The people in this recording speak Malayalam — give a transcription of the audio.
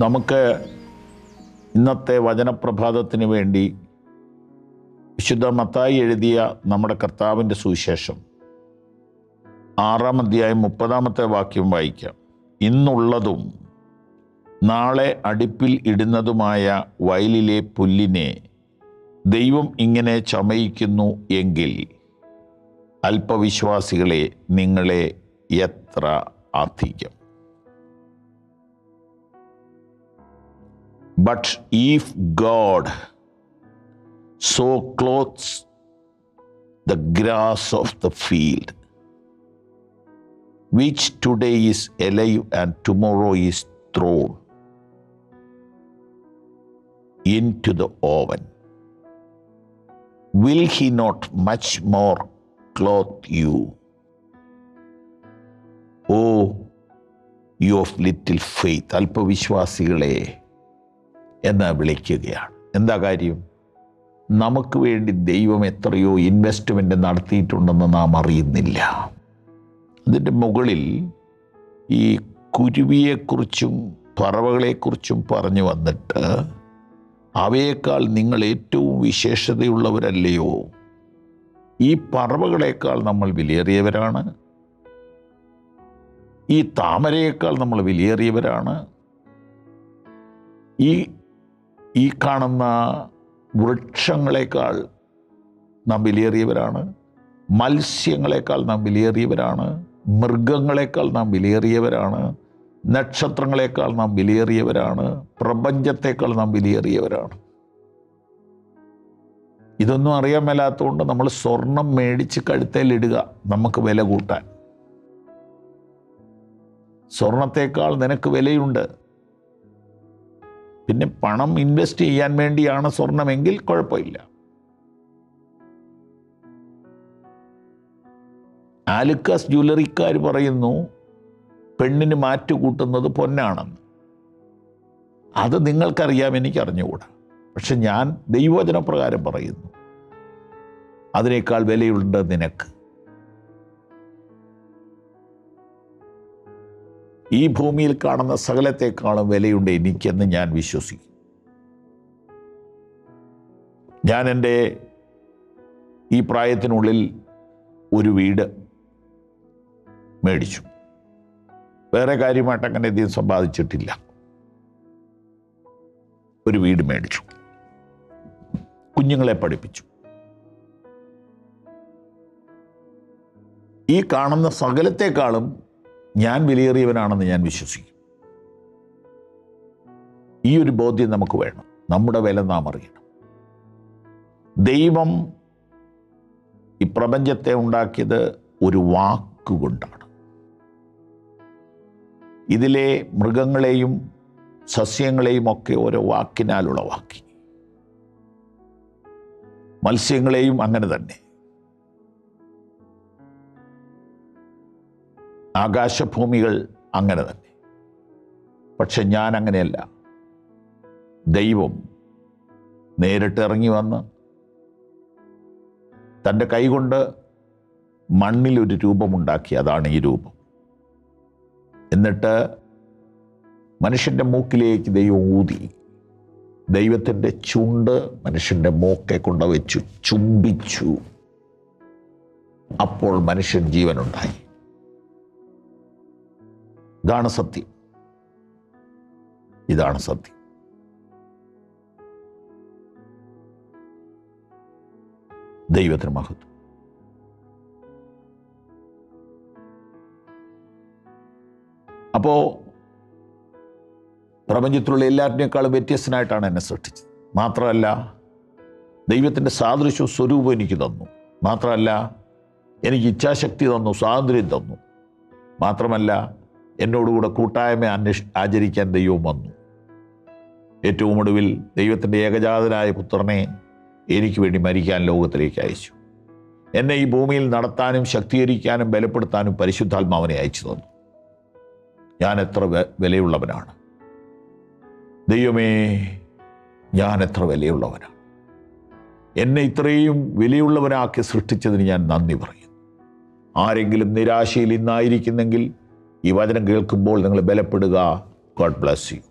നമുക്ക് ഇന്നത്തെ വചനപ്രഭാതത്തിന് വേണ്ടി വിശുദ്ധ മത്തായി എഴുതിയ നമ്മുടെ കർത്താവിൻ്റെ സുവിശേഷം 6-ാം അധ്യായം 30-ാമത്തെ വാക്യം വായിക്കാം. ഇന്നുള്ളതും നാളെ അടുപ്പിൽ ഇടുന്നതുമായ വയലിലെ പുല്ലിനെ ദൈവം ഇങ്ങനെ ചമയിക്കുന്നു എങ്കിൽ അല്പവിശ്വാസികളെ നിങ്ങളെ എത്ര അധികം. But if God so clothes the grass of the field, which today is alive and tomorrow is thrown into the oven, will he not much more clothe you, O you of little faith? അല്പവിശ്വാസികളെ എന്ന് വിളിക്കുകയാണ്. എന്താ കാര്യം? നമുക്ക് വേണ്ടി ദൈവം എത്രയോ ഇൻവെസ്റ്റ്മെൻ്റ് നടത്തിയിട്ടുണ്ടെന്ന് നാം അറിയുന്നില്ല. അതിൻ്റെ മുകളിൽ ഈ കുരുവിയെക്കുറിച്ചും പറവകളെക്കുറിച്ചും പറഞ്ഞു വന്നിട്ട് അവയേക്കാൾ നിങ്ങൾ ഏറ്റവും വിശേഷതയുള്ളവരല്ലയോ? ഈ പറവകളേക്കാൾ നമ്മൾ വിലയേറിയവരാണ്, ഈ താമരയേക്കാൾ നമ്മൾ വിലയേറിയവരാണ്, ഈ കാണുന്ന വൃക്ഷങ്ങളെക്കാൾ നാം വിലയേറിയവരാണ്, മത്സ്യങ്ങളെക്കാൾ നാം വിലയേറിയവരാണ്, മൃഗങ്ങളെക്കാൾ നാം വിലയേറിയവരാണ്, നക്ഷത്രങ്ങളെക്കാൾ നാം വിലയേറിയവരാണ്, പ്രപഞ്ചത്തെക്കാൾ നാം വിലയേറിയവരാണ്. ഇതൊന്നും അറിയാൻ മേലാത്തതുകൊണ്ട് നമ്മൾ സ്വർണം മേടിച്ച് കഴുത്തേലിടുക നമുക്ക് വില കൂട്ടാൻ. സ്വർണത്തേക്കാൾ നിനക്ക് വിലയുണ്ട്. പിന്നെ പണം ഇൻവെസ്റ്റ് ചെയ്യാൻ വേണ്ടിയാണ് സ്വർണമെങ്കിൽ കുഴപ്പമില്ല. ആലുക്കാസ് ജ്വല്ലറിക്കാർ പറയുന്നു പെണ്ണിന് മാറ്റുകൂട്ടുന്നത് പൊന്നാണെന്ന്. അത് നിങ്ങൾക്കറിയാം, എനിക്കറിഞ്ഞുകൂടാ. പക്ഷെ ഞാൻ ദൈവവചനപ്രകാരം പറയുന്നു അതിനേക്കാൾ വിലയുണ്ട് നിനക്ക്. ഈ ഭൂമിയിൽ കാണുന്ന സകലത്തെക്കാളും വിലയുണ്ട് എനിക്കെന്ന് ഞാൻ വിശ്വസിക്കും. ഞാൻ എൻ്റെ ഈ പ്രായത്തിനുള്ളിൽ ഒരു വീട് മേടിച്ചു. വേറെ കാര്യമായിട്ട് അങ്ങനെ അധികം സമ്പാദിച്ചിട്ടില്ല. ഒരു വീട് മേടിച്ചു, കുഞ്ഞുങ്ങളെ പഠിപ്പിച്ചു. ഈ കാണുന്ന സകലത്തെക്കാളും ഞാൻ വിലയേറിയവനാണെന്ന് ഞാൻ വിശ്വസിക്കും. ഈ ഒരു ബോധ്യം നമുക്ക് വേണം. നമ്മുടെ വില നാം അറിയണം. ദൈവം ഈ പ്രപഞ്ചത്തെ ഉണ്ടാക്കിയത് ഒരു വാക്കുകൊണ്ടാണ്. ഇതിലെ മൃഗങ്ങളെയും സസ്യങ്ങളെയും ഒക്കെ ഓരോ വാക്കിനാൽ ഉളവാക്കി. മത്സ്യങ്ങളെയും അങ്ങനെ തന്നെ. ആകാശഭൂമികൾ അങ്ങനെ തന്നെ. പക്ഷെ ഞാൻ അങ്ങനെയല്ല. ദൈവം നേരിട്ട് ഇറങ്ങി വന്ന് തൻ്റെ കൈകൊണ്ട് മണ്ണിലൊരു രൂപമുണ്ടാക്കി. അതാണ് ഈ രൂപം. എന്നിട്ട് മനുഷ്യൻ്റെ മൂക്കിലേക്ക് ദൈവം ഊതി. ദൈവത്തിൻ്റെ ചുണ്ട് മനുഷ്യൻ്റെ മൂക്കെ കൊണ്ട് വെച്ചു, ചുംബിച്ചു. അപ്പോൾ മനുഷ്യൻ ജീവനുണ്ടായി. ഇതാണ് സത്യം. ഇതാണ് സത്യം. ദൈവത്തിന് മഹത്വം. അപ്പോൾ പ്രപഞ്ചത്തിലുള്ള എല്ലാറ്റിനേക്കാളും വ്യത്യസ്തനായിട്ടാണ് എന്നെ സൃഷ്ടിച്ചത്. മാത്രമല്ല ദൈവത്തിൻ്റെ സാദൃശ്യവും സ്വരൂപം എനിക്ക് തന്നു. മാത്രമല്ല എനിക്ക് ഇച്ഛാശക്തി തന്നു, സ്വാതന്ത്ര്യം തന്നു. മാത്രമല്ല എന്നോടുകൂടെ കൂട്ടായ്മ ആചരിക്കാൻ ദൈവം വന്നു. ഏറ്റവും ഒടുവിൽ ദൈവത്തിൻ്റെ ഏകജാതനായ പുത്രനെ എനിക്ക് വേണ്ടി മരിക്കാൻ ലോകത്തിലേക്ക് അയച്ചു. എന്നെ ഈ ഭൂമിയിൽ നടത്താനും ശക്തീകരിക്കാനും ബലപ്പെടുത്താനും പരിശുദ്ധാത്മാവിനെ അയച്ചു തന്നു. ഞാൻ എത്ര വിലയുള്ളവനാണ് ദൈവമേ, ഞാൻ എത്ര വിലയുള്ളവനാണ്. എന്നെ ഇത്രയും വിലയുള്ളവനാക്കി സൃഷ്ടിച്ചതിന് ഞാൻ നന്ദി പറയുന്നു. ആരെങ്കിലും നിരാശയിൽ ഇന്നായിരിക്കുന്നെങ്കിൽ ഈ വചനം കേൾക്കുമ്പോൾ നിങ്ങൾ ബലപ്പെടുക. God bless you.